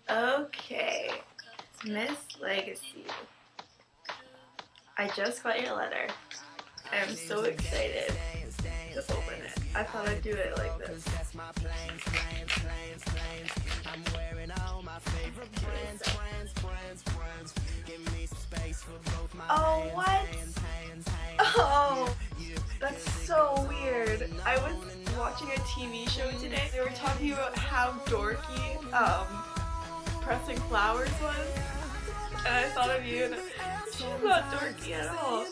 Okay, Miss Legacy, I just got your letter. I am so excited to open it. I thought I'd do it like this. Oh, what? Oh, that's so weird. I was watching a TV show today. They were talking about how dorky pressing flowers was. And I thought of you, and she's not dorky at all.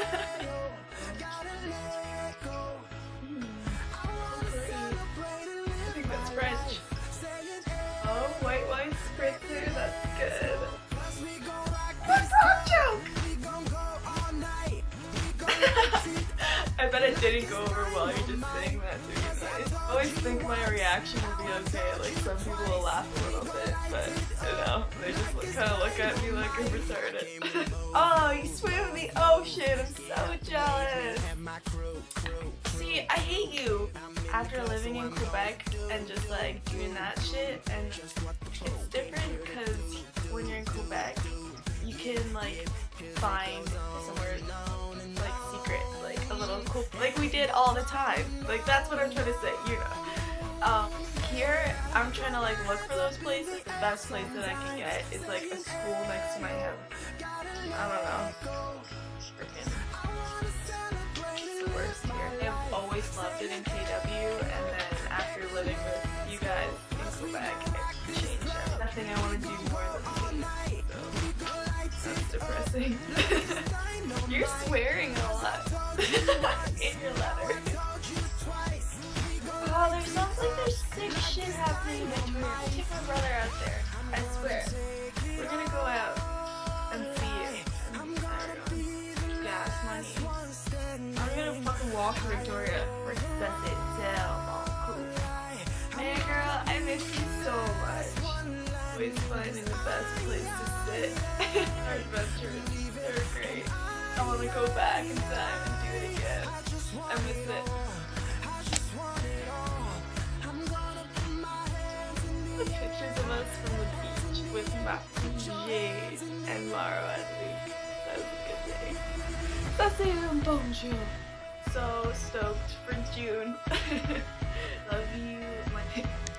I think that's French. Oh, white wine spritzer, that's good. What's that joke? I bet it didn't go over well, you're just saying that to be nice. I always think my reaction will be okay, like some people will laugh a little bit, but I know, they just kind of look at me like I'm retarded. Oh, you swim in the ocean, I'm so jealous. See, I hate you. After living in Quebec and just like doing that shit, and it's different because when you're in Quebec, you can like find somewhere like secret, like a little cool, like we did all the time. Like that's what I'm trying to say, you know. Here I'm trying to like look for those places. The best place that I can get is like a school next to my house. I don't know. Freaking. It's the worst here. I've always loved it in KW, and then after living with you guys in Quebec, it changed. There's nothing I want to do more than leave. So that's depressing. You're swearing a lot in your letter. Oh, there's sick shit happening in Victoria. Take my brother out there. I swear. We're gonna go out and see it. And, I don't know, gas money. I'm gonna fucking walk to Victoria. We're set it down. Oh, cool. Man, girl, I miss you so much. Always finding the best place to sit. Our adventures, they're great. I want to go back in time and do it again. I miss it. The pictures of us from the beach with Jade and Mara and Luke. That was a good day. That's it, bonjour. So stoked for June. Love you, my